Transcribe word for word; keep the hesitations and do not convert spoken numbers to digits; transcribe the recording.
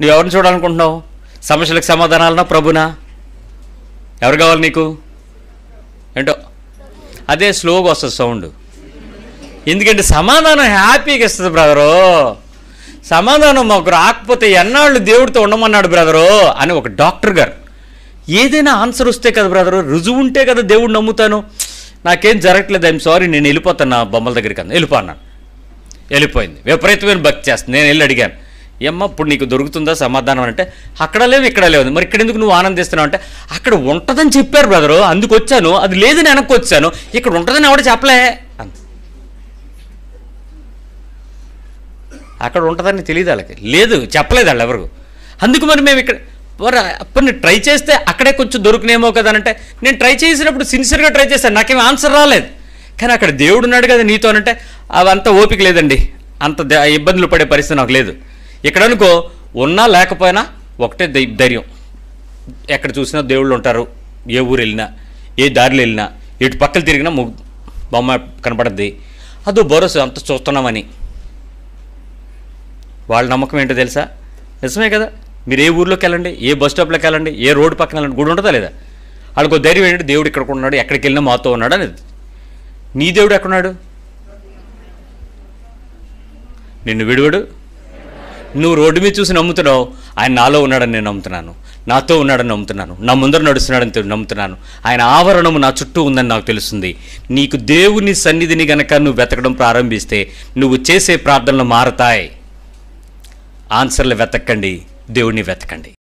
నువ్వు ఎవరిని చూడాలనుకుంటున్నావు? సమస్యలకు సమాధానాలనా ప్రభునా? ఎవరు కావాలి నీకు? ఏంటో అదే స్లోగా వస్తుంది సౌండ్. ఎందుకంటే సమాధానం హ్యాపీగా ఇస్తుంది బ్రదరు. సమాధానం మాకు రాకపోతే ఎన్నాళ్ళు దేవుడితో ఉండమన్నాడు బ్రదరు అని ఒక డాక్టర్ గారు. ఏదైనా ఆన్సర్ వస్తే కదా బ్రదరు, రుజువు ఉంటే కదా దేవుడు నమ్ముతాను. నాకేం జరగట్లేదు, ఐఎమ్ సారీ, నేను వెళ్ళిపోతాను నా బొమ్మల దగ్గరికి అన్న. వెళ్ళిపో అన్నాను. వెళ్ళిపోయింది. విపరీతమైన భక్తి చేస్తుంది. నేను వెళ్ళి అడిగాను, ఏమ్మా ఇప్పుడు నీకు దొరుకుతుందా సమాధానం అంటే, అక్కడ లేవు ఇక్కడ లేదు, మరి ఇక్కడ ఎందుకు నువ్వు ఆనందిస్తున్నావు అంటే, అక్కడ ఉంటుందని చెప్పారు బ్రదరు, అందుకు వచ్చాను, అది లేదని వెనక్కి వచ్చాను, ఇక్కడ ఉంటుందని ఎవడ చెప్పలే అంత. అక్కడ ఉంటుందని తెలియదు వాళ్ళకి, లేదు చెప్పలేదు వాళ్ళు ఎవరు. అందుకు మరి మేము ఇక్కడ అప్పుడు ట్రై చేస్తే అక్కడే కొంచెం దొరికినేమో కదా అంటే, నేను ట్రై చేసినప్పుడు సిన్సియర్గా ట్రై చేశాను, నాకేం ఆన్సర్ రాలేదు. కానీ అక్కడ దేవుడు ఉన్నాడు కదా నీతోనంటే, అవంతా ఓపిక లేదండి, అంత ఇబ్బందులు పడే పరిస్థితి నాకు లేదు. ఇక్కడ అనుకో ఉన్నా లేకపోయినా ఒకటే ధైర్యం, ఎక్కడ చూసినా దేవుళ్ళు ఉంటారు, ఏ ఊరు వెళ్ళినా ఏ దారిలో వెళ్ళినా ఎటు పక్కలు తిరిగినా బొమ్మ కనపడద్ది, అదో భరోసా అంత చూస్తున్నామని. వాళ్ళ నమ్మకం ఏంటో తెలుసా? నిజమే కదా. మీరు ఏ ఊర్లోకి వెళ్ళండి, ఏ బస్ స్టాప్లోకి వెళ్ళండి, ఏ రోడ్డు పక్కన వెళ్ళండి, గుడి ఉంటుందా లేదా? వాళ్ళకు ధైర్యం ఏంటంటే దేవుడు ఇక్కడ ఉన్నాడు, ఎక్కడికి వెళ్ళినా మాతో ఉన్నాడు అనేది. నీ దేవుడు ఎక్కడున్నాడు? నిన్ను విడువడు. నువ్వు రోడ్డు మీద చూసి నమ్ముతున్నావు, ఆయన నాలో ఉన్నాడని నేను నమ్ముతున్నాను, నాతో ఉన్నాడని నమ్ముతున్నాను, నా ముందర నడుస్తున్నాడని నమ్ముతున్నాను, ఆయన ఆవరణము నా చుట్టూ ఉందని నాకు తెలుస్తుంది. నీకు దేవుని సన్నిధిని గనక నువ్వు వెతకడం ప్రారంభిస్తే నువ్వు చేసే ప్రార్థనలు మారతాయి. ఆన్సర్లు వెతకండి, దేవుడిని వెతకండి.